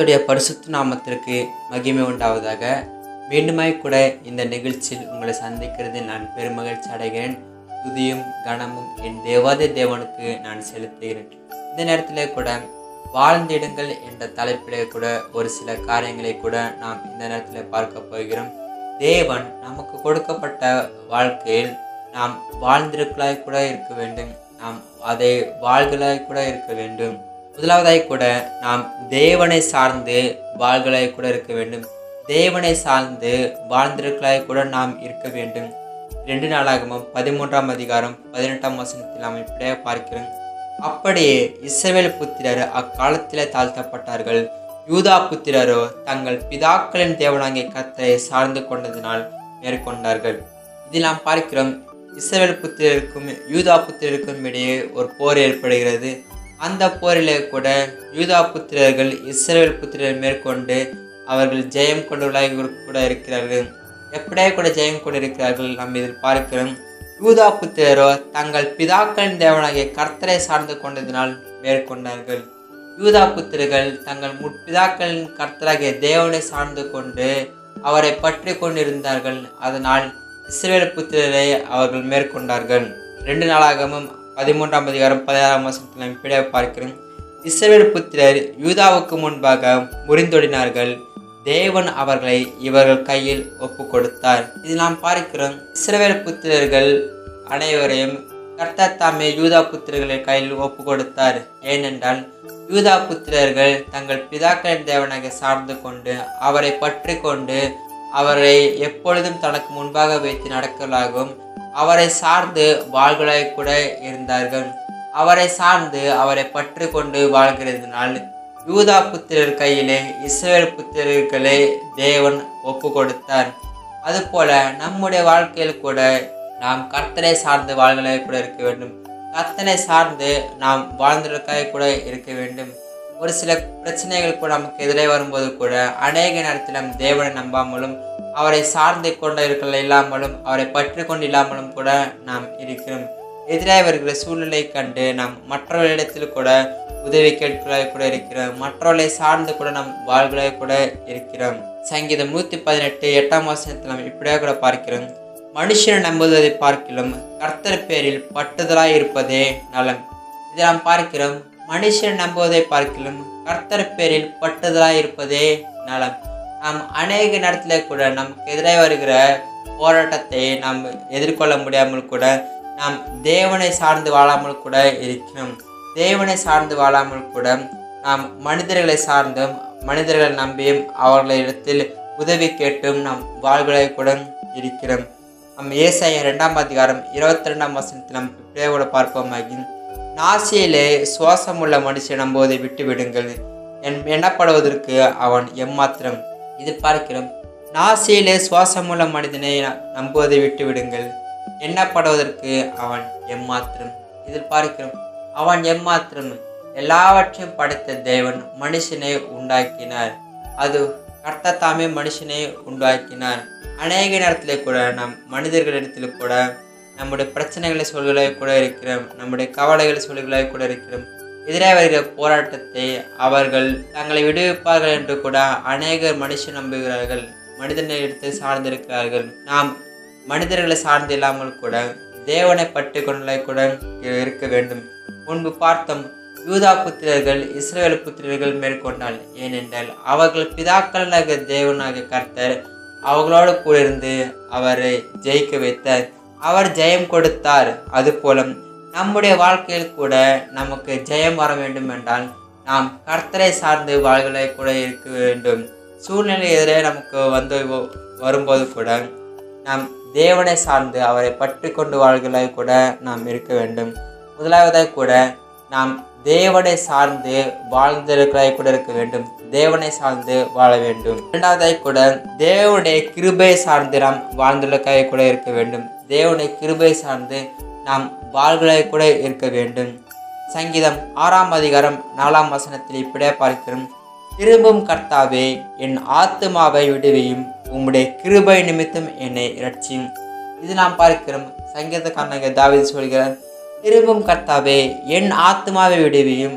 கர்த்தருடைய பரிசுத்த நாமத்திற்கு மகிமை உண்டாவதாக. மீண்டுமாய் கூட இந்த நிகழ்ச்சியில் உங்களை சந்திக்கிறது நான் பெருமகிழ்ச்சி அடைகிறேன். துதியும் கனமும் என் தேவாதி தேவனுக்கு நான் செலுத்துகிறேன். இந்த நேரத்தில் கூட வாழ்ந்திடுங்கள் என்ற தலைப்பிலே கூட ஒரு சில காரியங்களை கூட நாம் இந்த நேரத்தில் பார்க்க போகிறோம். தேவன் நமக்கு கொடுக்கப்பட்ட வாழ்க்கையில் நாம் வாழ்ந்திருக்கலாய் கூட இருக்க வேண்டும், நாம் அதை வாழ்களாய் கூட இருக்க வேண்டும். முதலாவதாய் கூட நாம் தேவனை சார்ந்து வாழ்களாய் கூட இருக்க வேண்டும். தேவனை சார்ந்து வாழ்ந்திருக்கலாய் கூட நாம் இருக்க வேண்டும். 2 நாளாகமம் 13ஆம் அதிகாரம் 18ஆம் வசனத்தில் நாம் இப்படியே பார்க்கிறோம். அப்படியே இஸ்ரவேல் புத்திரர் அக்காலத்திலே தாழ்த்தப்பட்டார்கள். யூதா புத்திரரோ தங்கள் பிதாக்களின் தேவனாகிய கர்த்தரை சார்ந்து கொண்டதினால் மேற்கொண்டார்கள். இதில் நாம் பார்க்கிறோம், இஸ்ரவேல் புத்திரருக்கும் யூதா புத்திரருக்கும் இடையே ஒரு போர் ஏற்படுகிறது. அந்த போரிலே கூட யூதா புத்திரர்கள் இஸ்ரவேல் புத்திரர் மேற்கொண்டு அவர்கள் ஜெயம் கொண்டவர்களாக கூட இருக்கிறார்கள். எப்படியே கூட ஜெயம் கொண்டு இருக்கிறார்கள் நாம் இதில் பார்க்கிறோம். யூதா புத்திரரோ தங்கள் பிதாக்களின் தேவனாகிய கர்த்தரை சார்ந்து கொண்டதினால் மேற்கொண்டார்கள். யூதா புத்திரர்கள் தங்கள் முற்பிதாக்களின் கர்த்தராகிய தேவனை சார்ந்து கொண்டு அவரை பற்றி கொண்டிருந்தார்கள். அதனால் இஸ்ரவேல் புத்திரரை அவர்கள் மேற்கொண்டார்கள். 2 நாளாகமும் 13ஆம் அதிகாரம் 16ஆம் வசனத்தில் நாம் இப்படியே பார்க்கிறோம். இஸ்ரவேல் புத்திரர் யூதாவுக்கு முன்பாக முறிந்தொடினார்கள். தேவன் அவர்களை இவர்கள் கையில் ஒப்பு கொடுத்தார். இது நாம் பார்க்கிறோம். இஸ்ரவேல் புத்திரர்கள் அனைவரையும் கர்த்தர் தாமே யூதா புத்திரர்களை கையில் ஒப்பு கொடுத்தார். ஏனென்றால் யூதா புத்திரர்கள் தங்கள் பிதாக்களின் தேவனாக சார்ந்து கொண்டு அவரை பற்றி கொண்டு அவரை எப்பொழுதும் தனக்கு முன்பாக வைத்து நடக்கலாகவும் அவரை சார்ந்து வாழ்களாய் கூட இருந்தார்கள். அவரை சார்ந்து அவரை பற்றி கொண்டு வாழ்கிறதுனால் யூதா புத்திரர் கையிலே இஸ்ரவேல் புத்திரர்களை தேவன் ஒப்பு கொடுத்தார். அதுபோல நம்முடைய வாழ்க்கையில் கூட நாம் கர்த்தரை சார்ந்து வாழ்களாய் கூட இருக்க வேண்டும். கர்த்தரை சார்ந்து நாம் வாழ்ந்ததற்காக கூட இருக்க வேண்டும். ஒரு சில பிரச்சனைகள் கூட நமக்கு எதிரே வரும்போது கூட அநேக நேரத்தில் நம் தேவனை நம்பாமலும் அவரை சார்ந்து கொண்டு இருக்க இல்லாமலும் அவரை பற்றி கொண்டு இல்லாமலும் கூட நாம் இருக்கிறோம். எதிராக வருகிற சூழ்நிலை கண்டு நாம் மற்றவர்களிடத்தில் கூட உதவி கேட்கலாய் கூட இருக்கிறோம். மற்றவர்களை சார்ந்து கூட நாம் வாழ்களாய் கூட இருக்கிறோம். சங்கீதம் 118 8ஆம் வசனத்தில் நாம் இப்படியே கூட பார்க்கிறோம். மனுஷனை நம்புவதை பார்க்கிலும் கர்த்தர் பேரில் பட்டுதலாய் இருப்பதே நலம். இதை நாம் பார்க்கிறோம். மனுஷனை நம்புவதை பார்க்கிலும் கர்த்தர் பேரில் பட்டுதலாய் இருப்பதே நலம். நாம் அநேக நேரத்தில் கூட நமக்கு எதிராக வருகிற போராட்டத்தை நாம் எதிர்கொள்ள முடியாமல் கூட நாம் தேவனை சார்ந்து வாழாமல் கூட இருக்கிறோம். தேவனை சார்ந்து வாழாமல் கூட நாம் மனிதர்களை சார்ந்தும் மனிதர்களை நம்பியும் அவர்களிடத்தில் உதவி கேட்டும் நாம் வாழ்களை கூட இருக்கிறோம். நம் ஏசாயா 2ஆம் அதிகாரம் 22ஆம் வசனத்தில் நாம் இப்படியே கூட பார்ப்போமாகி, நாசியிலே சுவாசமுள்ள மனுஷன் நம்புவதை விட்டு விடுங்கள், எண்ணப்படுவதற்கு அவன் எம்மாத்திரம். இது பார்க்கிறோம். நாசியிலே சுவாசமுள்ள மனிதனை நம்புவதை விட்டு விடுங்கள், எண்ணப்படுவதற்கு அவன் எம்மாத்திரம். இதில் பார்க்கிறோம், அவன் எம்மாத்திரம். எல்லாவற்றையும் படைத்த தேவன் மனுஷனை உண்டாக்கினார். அது கர்த்தர் தாமே மனுஷனை உண்டாக்கினார். அநேக நேரத்தில் கூட நம் மனிதர்களிடத்தில் கூட நம்முடைய பிரச்சனைகளை சொல்களாய் கூட இருக்கிறோம், நம்முடைய கவலைகளை சொல்களாய் கூட இருக்கிறோம். எதிராக வருகிற போராட்டத்தை அவர்கள் தங்களை விடுவிப்பார்கள் என்று கூட அநேகர் மனுஷன் நம்புகிறார்கள், மனிதனை எடுத்து சார்ந்திருக்கிறார்கள். நாம் மனிதர்களை சார்ந்து இல்லாமல் கூட தேவனை பற்றி கொண்டே கூட இருக்க வேண்டும். முன்பு பார்த்தோம், யூதா புத்திரர்கள் இஸ்ரவேல் புத்திரர்கள் மேற்கொண்டால். ஏனென்றால் அவர்கள் பிதாக்களாக தேவனாக கர்த்தர் அவர்களோடு கூட இருந்து அவரை ஜெயிக்க வைத்தார், அவர் ஜெயம் கொடுத்தார். அதுபோல நம்முடைய வாழ்க்கையில் கூட நமக்கு ஜெயம் வர வேண்டும் என்றால் நாம் கர்த்தரை சார்ந்து வாழ்களை கூட இருக்க வேண்டும். சூழ்நிலை எதிரே நமக்கு வரும்போது கூட நாம் தேவனை சார்ந்து அவரை பற்றி கொண்டு வாழ்களை கூட நாம் இருக்க வேண்டும். முதலாவதாக கூட நாம் தேவனை சார்ந்து வாழ்ந்திருக்கிறாய் கூட இருக்க வேண்டும், தேவனை சார்ந்து வாழ வேண்டும். இரண்டாவதாக கூட தேவனுடைய கிருபை சார்ந்து நாம் வாழ்ந்திருக்காய் கூட இருக்க வேண்டும். தேவனுடைய கிருபை சார்ந்து நாம் வாழ்களாய் கூட இருக்க வேண்டும். சங்கீதம் 6ஆம் அதிகாரம் 4ஆம் வசனத்தில் இப்படியே பார்க்கிறோம். திரும்பும் கர்த்தாவே, என் ஆத்துமாவை விடுவியும், உம்முடைய கிருபை நிமித்தம் என்னை இரட்சியும். இது நாம் பார்க்கிறோம். சங்கீதக்காரனாகிய தாவீது சொல்கிறார், திரும்பும் கர்த்தாவே, என் ஆத்துமாவை விடுவியும்,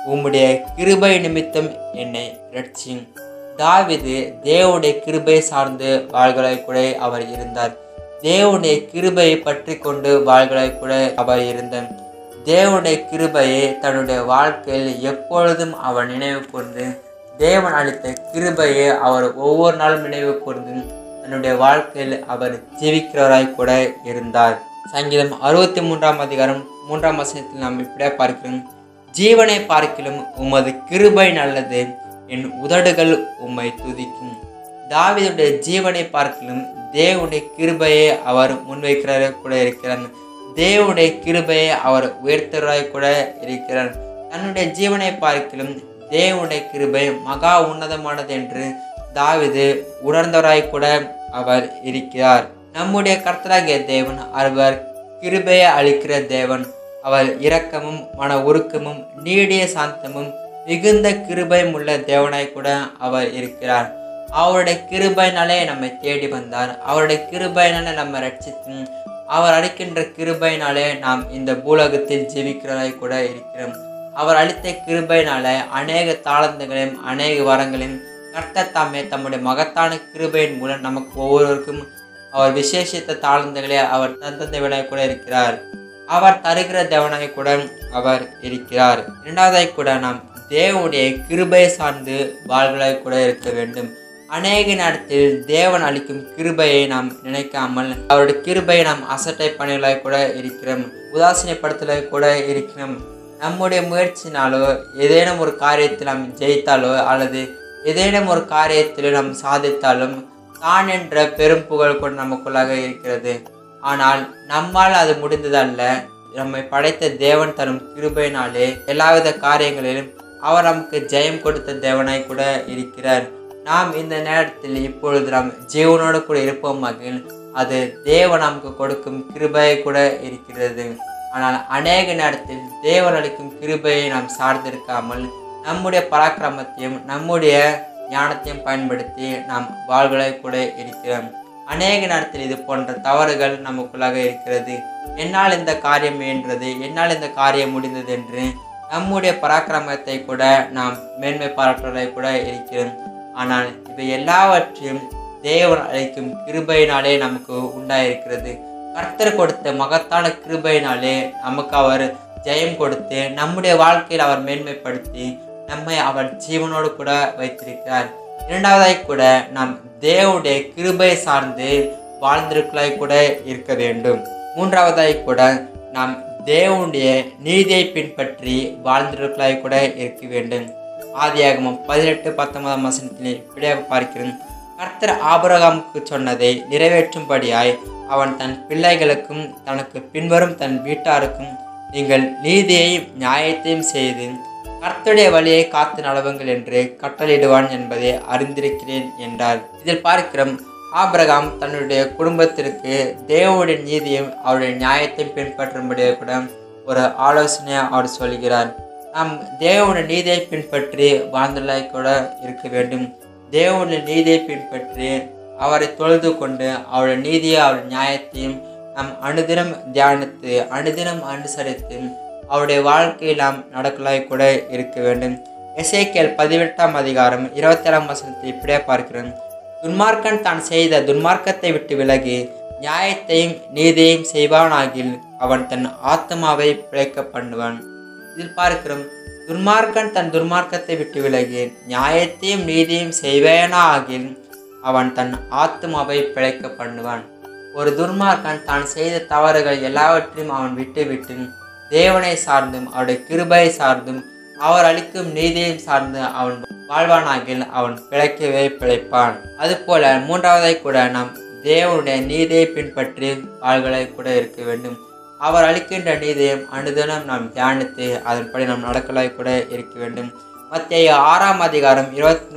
உம்முடைய கிருபை நிமித்தம் என்னை இரட்சியும். தாவீது தேவனுடைய கிருபை சார்ந்து வாழ்களாய் கூட அவர் இருந்தார். தேவனுடைய கிருபையை பற்றி கொண்டு வாழ்களாய் கூட அவர் இருந்தார். தேவனுடைய கிருபையை தன்னுடைய வாழ்க்கையில் எப்பொழுதும் அவர் நினைவு கூர்ந்து, தேவன் அளித்த கிருபையை அவர் ஒவ்வொரு நாளும் நினைவு கூர்ந்து தன்னுடைய வாழ்க்கையில் அவர் ஜீவிக்கிறவராய் கூட இருந்தார். சங்கீதம் 63 அதிகாரம் 3 வசனத்தில் நாம் இப்படியே பார்க்கிறோம். ஜீவனை பார்க்கிலும் உமது கிருபை நல்லது, என் உதடுகள் உம்மை துதிக்கும். தாவீதுடைய ஜீவனை பார்க்கிலும் தேவனுடைய கிருபையை அவர் முன்வைக்கிறார் கூட இருக்கிறார். தேவனுடைய கிருபையை அவர் உயர்த்தராய் கூட இருக்கிறார். தன்னுடைய ஜீவனை பார்க்கிலும் தேவனுடைய கிருபை மகா உன்னதமானது என்று தாவீது உணர்ந்தவராய் கூட அவர் இருக்கிறார். நம்முடைய கர்த்தராகிய தேவன் அவர் கிருபையை அளிக்கிற தேவன். அவர் இரக்கமும் மன உருக்கமும் நீடிய சாந்தமும் மிகுந்த கிருபையும் உள்ள தேவனாய் கூட அவர் இருக்கிறார். அவருடைய கிருபையினாலே நம்மை தேடி வந்தார். அவருடைய கிருபையினாலே நம்ம ரட்சித்து, அவர் அளிக்கின்ற கிருபையினாலே நாம் இந்த பூலோகத்தில் ஜீவிக்கிறவராய் கூட இருக்கிறோம். அவர் அளித்த கிருபையினால அநேக தாளந்துகளையும் அநேக வரங்களையும் கர்த்தர் தாமே தம்முடைய மகத்தான கிருபையின் மூலம் நமக்கு ஒவ்வொருவருக்கும் அவர் விசேஷித்த தாளந்துகளை அவர் தந்தவனாய் கூட இருக்கிறார். அவர் தருகிற தேவனாய் கூட அவர் இருக்கிறார். இரண்டாவதாய் கூட நாம் தேவனுடைய கிருபை சார்ந்து வாழ்களாய் கூட இருக்க வேண்டும். அநேக நேரத்தில் தேவன் அளிக்கும் கிருபையை நாம் நினைக்காமல் அவருடைய கிருபையை நாம் அசட்டை பணிகளாய் கூட இருக்கிறோம், உதாசீனப்படுத்தலாய் கூட இருக்கிறோம். நம்முடைய முயற்சினாலோ ஏதேனும் ஒரு காரியத்தில் நாம் ஜெயித்தாலோ அல்லது ஏதேனும் ஒரு காரியத்தில் நாம் சாதித்தாலும் தான் என்ற பெரும் புகழ் கொண்டு நமக்குள்ளாக இருக்கிறது. ஆனால் நம்மால் அது முடிந்ததல்ல. நம்மை படைத்த தேவன் தரும் கிருபையினாலே எல்லாவித காரியங்களிலும் அவர் நமக்கு ஜெயம் கொடுத்த தேவனாய் கூட இருக்கிறார். நாம் இந்த நேரத்தில் இப்பொழுது நாம் ஜீவனோடு கூட இருப்போமாக அது தேவன் நமக்கு கொடுக்கும் கிருபையை கூட இருக்கிறது. ஆனால் அநேக நேரத்தில் தேவன் அளிக்கும் கிருபையை நாம் சார்ந்திருக்காமல் நம்முடைய பராக்கிரமத்தையும் நம்முடைய ஞானத்தையும் பயன்படுத்தி நாம் வாழ்களாய் கூட இருக்கிறோம். அநேக நேரத்தில் இது போன்ற தவறுகள் நமக்குள்ளாக இருக்கிறது. என்னால் இந்த காரியம் என்றது, என்னால் இந்த காரியம் முடிந்தது என்று நம்முடைய பராக்கிரமத்தை கூட நாம் மேன்மை பாராட்டுவதை கூட இருக்கிறோம். ஆனால் இவை எல்லாவற்றையும் தேவன் அளிக்கும் கிருபையினாலே நமக்கு உண்டாயிருக்கிறது. கர்த்தர் கொடுத்த மகத்தான கிருபையினாலே நமக்கு அவர் ஜெயம் கொடுத்து நம்முடைய வாழ்க்கையில் அவர் மேன்மைப்படுத்தி நம்மை அவர் ஜீவனோடு கூட வைத்திருக்கிறார். இரண்டாவதாய் கூட நாம் தேவனுடைய கிருபை சார்ந்து வாழ்ந்திருக்கலாய் கூட இருக்க வேண்டும். மூன்றாவதாய் கூட நாம் தேவனுடைய நீதியை பின்பற்றி வாழ்ந்திருக்கலாய் கூட இருக்க வேண்டும். ஆதியாகமம் 18:19 வசனத்தில் இப்படியே பார்க்கிறோம். கர்த்தர் ஆபிரகாமுக்கு சொன்னதை நிறைவேற்றும்படியாய் அவன் தன் பிள்ளைகளுக்கும் தனக்கு பின்வரும் தன் வீட்டாருக்கும் நீங்கள் நீதியையும் நியாயத்தையும் செய்து கர்த்தருடைய வழியை காத்து நடவுங்கள் என்று கட்டளையிடுவான் என்பதை அறிந்திருக்கிறேன் என்றார். இதில் பார்க்கிறோம், ஆபிரகாம் தன்னுடைய குடும்பத்திற்கு தேவனுடைய நீதியும் அவருடைய நியாயத்தையும் பின்பற்றும்படியாக கூட ஒரு ஆலோசனையை அவர் சொல்கிறார். நாம் தேவனுடைய நீதியை பின்பற்றி வாழ்ந்தலாய் கூட இருக்க வேண்டும். தேவனுடைய நீதியை பின்பற்றி அவரை தொழுது கொண்டு அவருடைய நீதியை அவருடைய நியாயத்தையும் நாம் அனுதினம் தியானித்து அனுதினம் அனுசரித்து அவருடைய வாழ்க்கையில் நாம் நடக்கலாய் கூட இருக்க வேண்டும். எசேக்கியேல் 18 அதிகாரம் 27 வசனத்தை இப்படியே பார்க்கிறோம். துன்மார்க்கன் தான் செய்த துன்மார்க்கத்தை விட்டு விலகி நியாயத்தையும் நீதியையும் செய்வானாகில் அவன் தன் ஆத்மாவை பிழைக்க பண்ணுவான். இதில் பார்க்கிறோம், துன்மார்க்கன் தன் துன்மார்க்கத்தை விட்டு விலகி நியாயத்தையும் நீதியையும் செய்வேனா ஆகில் அவன் தன் ஆத்மாவை பிழைக்க பண்ணுவான். ஒரு துன்மார்க்கன் தான் செய்த தவறுகள் எல்லாவற்றையும் அவன் விட்டு தேவனை சார்ந்தும் அவருடைய கிருபையை சார்ந்தும் அவர் அளிக்கும் நீதியையும் சார்ந்து அவன் வாழ்வானாகில் அவன் பிழைக்கவே பிழைப்பான். அதுபோல மூன்றாவதாய் கூட நாம் தேவனுடைய நீதியை பின்பற்றி வாழ்களை கூட இருக்க வேண்டும். அவர் அளிக்கின்ற நீதியும் அனுதினம் நாம் தியானித்து அதன்படி நாம் நடக்கலாய் கூட இருக்க வேண்டும். மத்தேயு 6 அதிகாரம்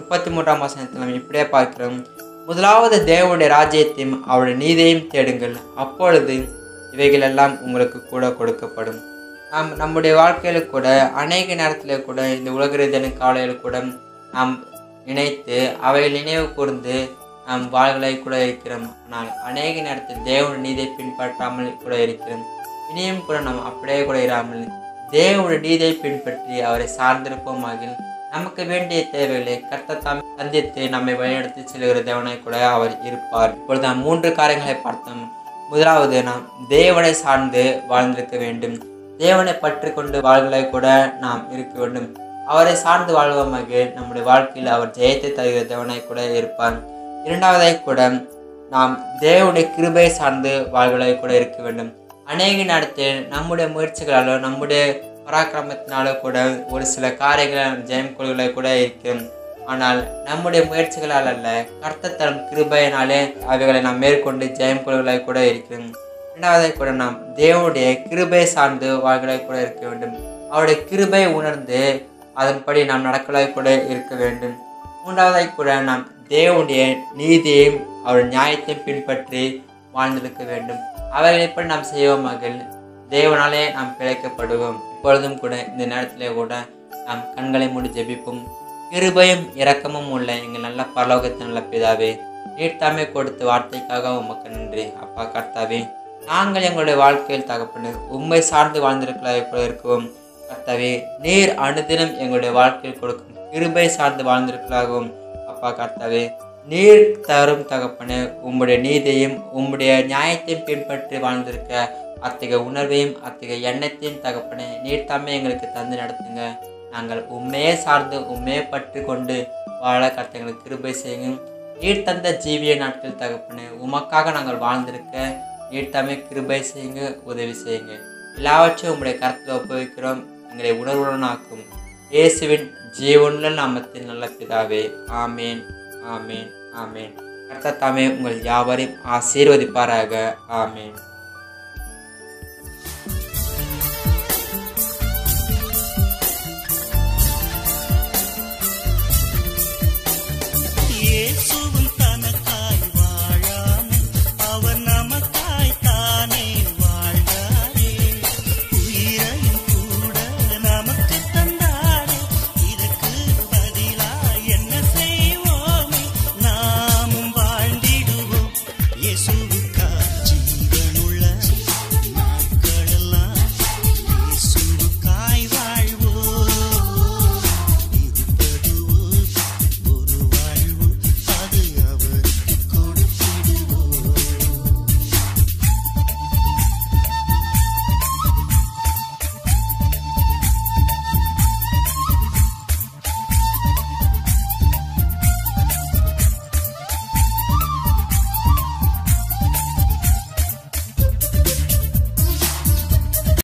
33 வசனத்தில் நாம் இப்படியே பார்க்கிறோம். முதலாவது தேவனுடைய ராஜ்யத்தையும் அவருடைய நீதியையும் தேடுங்கள், அப்பொழுது இவைகள் எல்லாம் உங்களுக்கு கூட கொடுக்கப்படும். நாம் நம்முடைய வாழ்க்கையில் கூட அநேக நேரத்தில் கூட இந்த உலக ரீதியான காலையில் கூட நாம் நினைத்து அவைகள் நினைவு கூர்ந்து நாம் வாழ்களை கூட இருக்கிறோம். ஆனால் அநேக நேரத்தில் தேவனுடைய நீதியை பின்பற்றாமல் கூட இருக்கிறோம். இனியும் கூட நாம் அப்படியே கூட இராமல் தேவனுடைய நீதியை பின்பற்றி அவரை சார்ந்திருப்போமாக நமக்கு வேண்டிய தேவைகளை கர்த்தர் தாமே சந்தித்து நம்மை வழிநடத்தி செல்கிற தேவனாய் கூட அவர் இருப்பார். இப்பொழுது நாம் 3 காரியங்களை பார்த்தோம். முதலாவது, நாம் தேவனை சார்ந்து வாழ்ந்திருக்க வேண்டும். தேவனை பற்றி கொண்டு வாழ்களை கூட நாம் இருக்க வேண்டும். அவரை சார்ந்து வாழ்வமாக நம்முடைய வாழ்க்கையில் அவர் ஜெயத்தை தருகிற தேவனாய் கூட இருப்பார். இரண்டாவதாய் கூட நாம் தேவனுடைய கிருபை சார்ந்து வாழ்களை கூட இருக்க வேண்டும். அநேக நேரத்தில் நம்முடைய முயற்சிகளாலோ நம்முடைய பராக்கிரமத்தினாலோ கூட ஒரு சில காரியங்கள் ஜெயம் கொள்களை கூட இருக்கும். ஆனால் நம்முடைய முயற்சிகளால் அல்ல, கர்த்தர் தரும் கிருபையினாலே அவைகளை நாம் மேற்கொண்டு ஜெயம் கொள்களை கூட இருக்கிறோம். இரண்டாவதாக கூட நாம் தேவனுடைய கிருபை சார்ந்து வாழ்களை கூட இருக்க வேண்டும். அவருடைய கிருபை உணர்ந்து அதன்படி நாம் நடக்கலை கூட இருக்க வேண்டும். மூன்றாவதாக கூட நாம் தேவனுடைய நீதியையும் அவருடைய நியாயத்தையும் பின்பற்றி வாழ்ந்திருக்க வேண்டும். அவைகளை எப்படி நாம் செய்வோமாக தேவனாலே நாம் பிழைக்கப்படுவோம். இப்பொழுதும் கூட இந்த நேரத்திலே கூட நாம் கண்களை மூடி ஜெபிப்போம். கிருபையும் இரக்கமும் உள்ள எங்கள் நல்ல பரலோகத்தின் நல்ல பிதாவே, நீர் தாமே கொடுத்த வார்த்தைக்காக உமக்கு நன்றி. அப்பா கர்த்தாவே, நாங்கள் எங்களுடைய வாழ்க்கையில் தகப்பனு உண்மை சார்ந்து வாழ்ந்திருக்கலாம் இருக்கவும் கர்த்தாவே, நீர் அனுதினம் எங்களுடைய வாழ்க்கையில் கொடுக்கும் கிருபை சார்ந்து வாழ்ந்திருக்கலாகவும் அப்பா கர்த்தாவே, நீர் தரும் தகப்பனு உம்முடைய நீதியையும் உம்முடைய நியாயத்தையும் பின்பற்றி வாழ்ந்திருக்க அத்தகைய உணர்வையும் அத்தகைய எண்ணத்தையும் தகப்பனே நீர் தாமே எங்களுக்கு தந்து நடத்துங்க. நாங்கள் உண்மையே சார்ந்து உண்மையை பற்றி கொண்டு வாழ கர்த்தங்களுக்கு கிருபை செய்யுங்க. நீர் தந்த ஜீவிய நாட்கள் தகப்பனே உமக்காக நாங்கள் வாழ்ந்திருக்க நீர் தாமே கிருபை செய்யுங்க, உதவி செய்யுங்க. எல்லாவற்றையும் உங்களுடைய கருத்தில் ஒப்புவிக்கிறோம். எங்களை உணர்வுடனாக்கும் இயேசுவின் ஜீவனுள்ள நாமத்தின் நல்ல பிதாவே, ஆமேன், ஆமேன், ஆமேன். கர்த்தர் தாமே உங்கள் யாவரையும் ஆசீர்வதிப்பாராக. ஆமேன்.